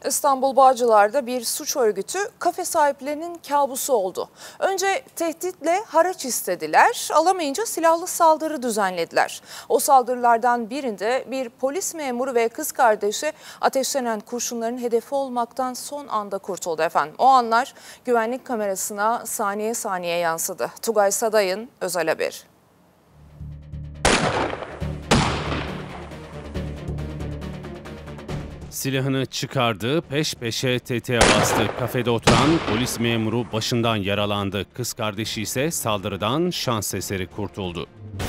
İstanbul Bağcılar'da bir suç örgütü kafe sahiplerinin kabusu oldu. Önce tehditle haraç istediler, alamayınca silahlı saldırı düzenlediler. O saldırılardan birinde bir polis memuru ve kız kardeşi ateşlenen kurşunların hedefi olmaktan son anda kurtuldu efendim. O anlar güvenlik kamerasına saniye saniye yansıdı. Tugay Saday'ın özel haberi. Silahını çıkardı, peş peşe tetiğe bastı. Kafede oturan polis memuru başından yaralandı. Kız kardeşi ise saldırıdan şans eseri kurtuldu.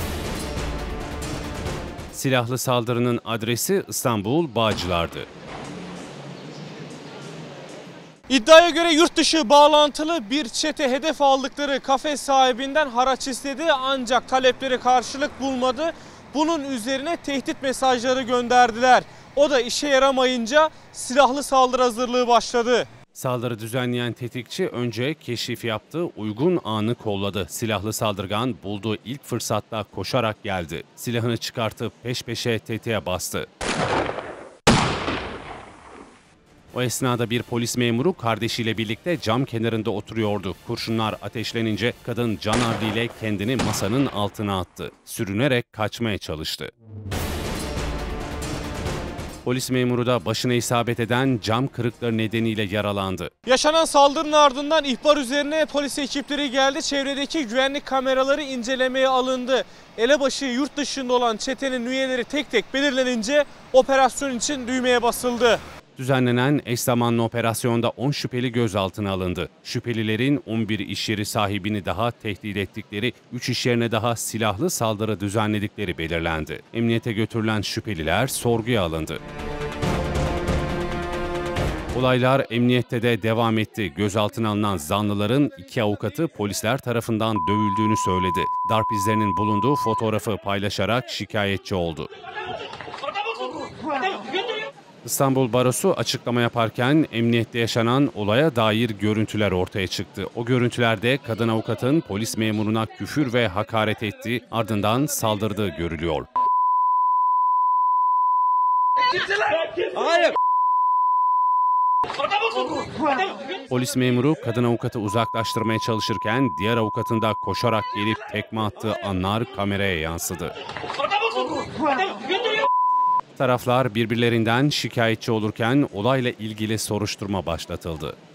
Silahlı saldırının adresi İstanbul Bağcılar'dı. İddiaya göre yurt dışı bağlantılı bir çete hedef aldıkları kafe sahibinden haraç istedi ancak talepleri karşılık bulmadı. Bunun üzerine tehdit mesajları gönderdiler. O da işe yaramayınca silahlı saldırı hazırlığı başladı. Saldırı düzenleyen tetikçi önce keşif yaptı, uygun anı kolladı. Silahlı saldırgan bulduğu ilk fırsatta koşarak geldi. Silahını çıkartıp peş peşe tetiğe bastı. O esnada bir polis memuru kardeşiyle birlikte cam kenarında oturuyordu. Kurşunlar ateşlenince kadın canavliyle kendini masanın altına attı. Sürünerek kaçmaya çalıştı. Polis memuru da başına isabet eden cam kırıkları nedeniyle yaralandı. Yaşanan saldırının ardından ihbar üzerine polis ekipleri geldi. Çevredeki güvenlik kameraları incelemeye alındı. Elebaşı yurt dışında olan çetenin üyeleri tek tek belirlenince operasyon için düğmeye basıldı. Düzenlenen eş zamanlı operasyonda 10 şüpheli gözaltına alındı. Şüphelilerin 11 iş yeri sahibini daha tehdit ettikleri, 3 iş yerine daha silahlı saldırı düzenledikleri belirlendi. Emniyete götürülen şüpheliler sorguya alındı. Olaylar emniyette de devam etti. Gözaltına alınan zanlıların 2 avukatı polisler tarafından dövüldüğünü söyledi. Darp izlerinin bulunduğu fotoğrafı paylaşarak şikayetçi oldu. İstanbul Barosu açıklama yaparken emniyette yaşanan olaya dair görüntüler ortaya çıktı. O görüntülerde kadın avukatın polis memuruna küfür ve hakaret ettiği, ardından saldırdığı görülüyor. Polis memuru kadın avukatı uzaklaştırmaya çalışırken diğer avukatın da koşarak gelip tekme attığı anlar kameraya yansıdı. Taraflar birbirlerinden şikayetçi olurken olayla ilgili soruşturma başlatıldı.